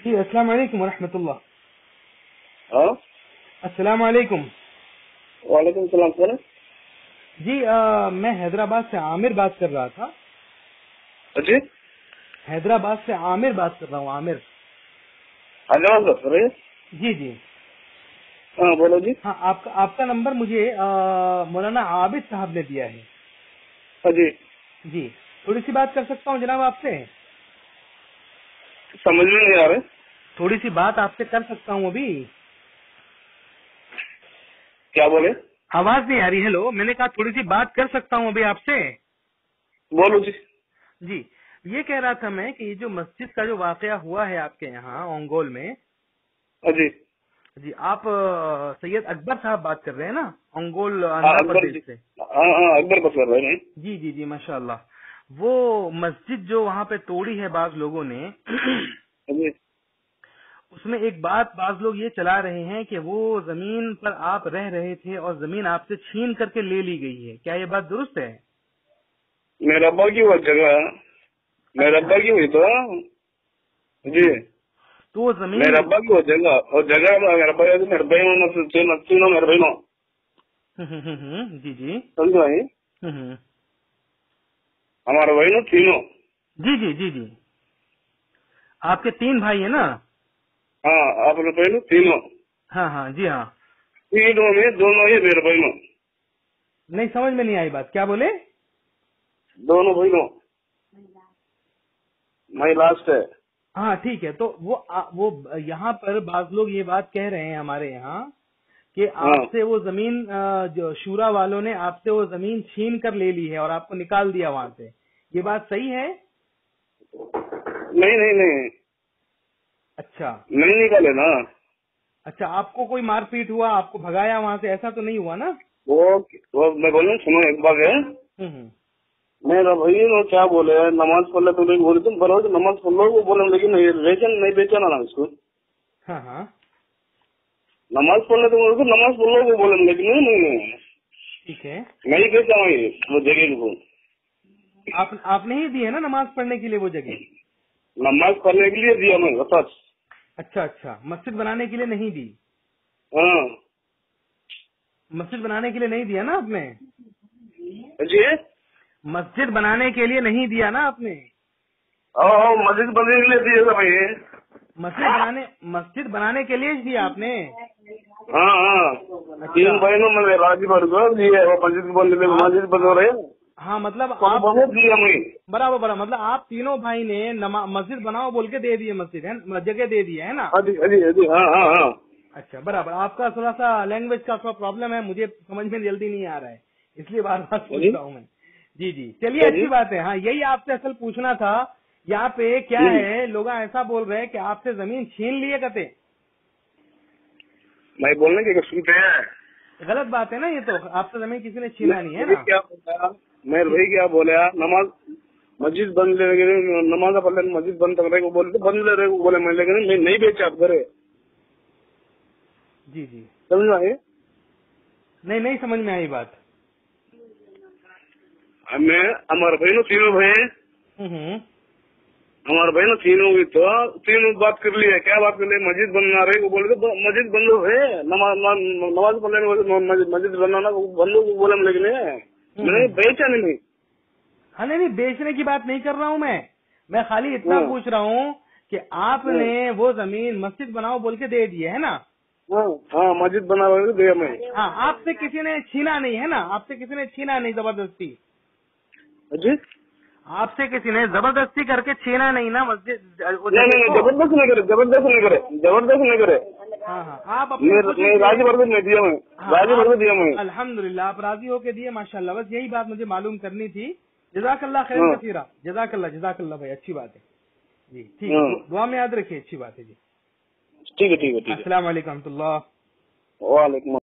جی السلام علیکم ورحمۃ اللہ۔ ہاں السلام علیکم۔ وعلیکم السلام سر۔ جی میں حیدرآباد سے عامر بات کر رہا تھا۔ جی حیدرآباد سے عامر بات کر رہا ہوں، عامر۔ حیدرآباد سر؟ جی جی ہاں بولو جی۔ ہاں، آپ کا نمبر مجھے مولانا عابد صاحب نے دیا ہے۔ ہاں جی جی تھوڑی سی بات کر سکتا ہوں جناب آپ سے؟ سمجھ میں نہیں آ رہے۔ تھوڑی سی بات آپ سے کر سکتا ہوں ابھی؟ کیا بولے؟ آواز نہیں آ رہی؟ ہیلو، میں نے کہا تھوڑی سی بات کر سکتا ہوں ابھی آپ سے؟ بولو جی۔ جی یہ کہہ رہا تھا میں کہ یہ جو مسجد کا جو واقعہ ہوا ہے آپ کے یہاں اونگول میں، ہاں جی جی آپ سید اکبر صاحب بات کر رہے ہیں نا، اونگول ہاں آندھرا اکبر پردیش جی، سے؟ ہاں اکبر بات کر رہے ہیں۔ جی جی جی ماشاء اللہ۔ وہ مسجد جو وہاں پہ توڑی ہے بعض لوگوں نے، ہاں جی اس میں ایک بات بعض لوگ یہ چلا رہے ہیں کہ وہ زمین پر آپ رہ رہے تھے اور زمین آپ سے چھین کر کے لے لی گئی ہے، کیا یہ بات درست ہے؟ میرے ابا کی وہ جگہ، میرے ابا کی ہوئی تو جی، تو وہ زمین میرے ابا کی وہ جگہ میرے ابا میرے بھائی تینوں میرے بھائی جی جی سمجھو بھائی، ہمارے بھائی نا تینوں۔ جی جی جی جی آپ کے 3 بھائی ہیں نا؟ ہاں آپ نے بھائی نا تینوں، ہاں ہاں جی ہاں۔ تینوں میں دونوں ہی میرے بھائی نہیں سمجھ میں نہیں آئی بات، کیا بولے؟ دونوں بھائی میں لاسٹ ہے۔ ہاں ٹھیک ہے، تو وہ یہاں پر بعض لوگ یہ بات کہہ رہے ہیں ہمارے یہاں کہ آپ سے وہ زمین جو شورا والوں نے آپ سے وہ زمین چھین کر لے لی ہے اور آپ کو نکال دیا وہاں سے، یہ بات صحیح ہے؟ نہیں نہیں نہیں اچھا نہیں نکالے نا۔ اچھا، آپ کو کوئی مار پیٹ ہوا، آپ کو بھگایا وہاں سے، ایسا تو نہیں ہوا نا؟ وہ میں بولوں سنو ایک بات ہے، ہوں میرا بھائی وہ کیا بولے نماز پڑھ لے تو بولے تم بولو نماز پڑھ لو، وہ بولے لیکن نہیں بیچانا نا اس کو، ہاں ہاں نماز پڑھ لے تو نماز پڑھ لو، وہ بولے لیکن نہیں ٹھیک ہے۔ نہیں بیچا وہ جگہ کو، آپ نے ہی دی ہے نا نماز پڑھنے کے لیے وہ جگہ؟ نماز پڑھنے کے لیے دیا میں بس۔ اچھا اچھا، مسجد بنانے کے لیے نہیں دی؟ ہاں مسجد بنانے کے لیے نہیں دیا نا آپ نے؟ جی مسجد بنانے کے لیے نہیں دیا نا آپ نے؟ مسجد بننے کے لیے دیا تھا بھائی۔ مسجد بنانے کے لیے دیا آپ نے؟ ہاں ہاں 3 بہنوں میں راجی بھر کو دیے وہ مسجد بن رہے ہیں۔ ہاں مطلب آپ برابر مطلب آپ تینوں بھائی نے مسجد بناؤ بول کے دے دیے، مسجد ہے جگہ دے دی ہے نا؟ ہاں ہاں ہاں اچھا برابر، آپ کا تھوڑا سا لینگویج کا تھوڑا پرابلم ہے، مجھے سمجھ میں جلدی نہیں آ رہا ہے، اس لیے بار بار پوچھ رہا ہوں میں۔ جی جی چلیے اچھی بات ہے۔ ہاں یہی آپ سے اصل پوچھنا تھا، یہاں پہ کیا ہے لوگ ایسا بول رہے ہیں کہ آپ سے زمین چھین لیے کہتے؟ میں بولنے کے سنتے ہیں، غلط بات ہے نا یہ، تو آپ سے زمین کسی نے چھینا نہیں ہے نا۔ کیا بولا میرے بھائی، کیا بولا نماز مسجد بند لے گئے، نماز پڑھ لے مسجد بند کر رہے کو بولتے بند لے رہے کو بولے میں، لیکن میں نہیں بیچا آپ کرے۔ جی جی سمجھا ہے؟ نہیں سمجھ میں آئی بات۔ میں ہمارے بھائی تینوں بھائی، ہمارے بھائی تینوں ہوئی تو تینوں بات کر لی ہے، کیا بات کر لی؟ مسجد بننا رہے کو بولے تو مسجد بند ہے، نماز پڑھنے مسجد بنانا بندوں کو بولے، لیکن میں بیچا نہیں۔ ہاں نہیں بیچنے کی بات نہیں کر رہا ہوں میں خالی اتنا پوچھ رہا ہوں کہ آپ نے وہ زمین مسجد بناؤ بول کے دے دی ہے نا؟ ہاں مسجد بنا رہے دیا میں۔ ہاں آپ سے کسی نے چھینا نہیں ہے نا؟ آپ سے کسی نے چھینا نہیں زبردستی؟ جی آپ سے کسی نے زبردستی کر کے چھینا نہیں نا مسجد؟ نہیں زبردست نہیں کرے، زبردست نہیں کرے۔ ہاں ہاں آپ راضی بھر میں دیا میں، راضی بھر میں دیا میں۔ الحمدللہ آپ راضی ہو کے دیے، ماشاء اللہ، بس یہی بات مجھے معلوم کرنی تھی۔ جزاک اللہ خیر کثیرہ، جزاک اللہ بھائی، اچھی بات ہے جی، ٹھیک ہے، دعا میں یاد رکھیے، اچھی بات ہے جی۔ ٹھیک ہے السلام علیکم و رحمۃ اللہ۔ وعلیکم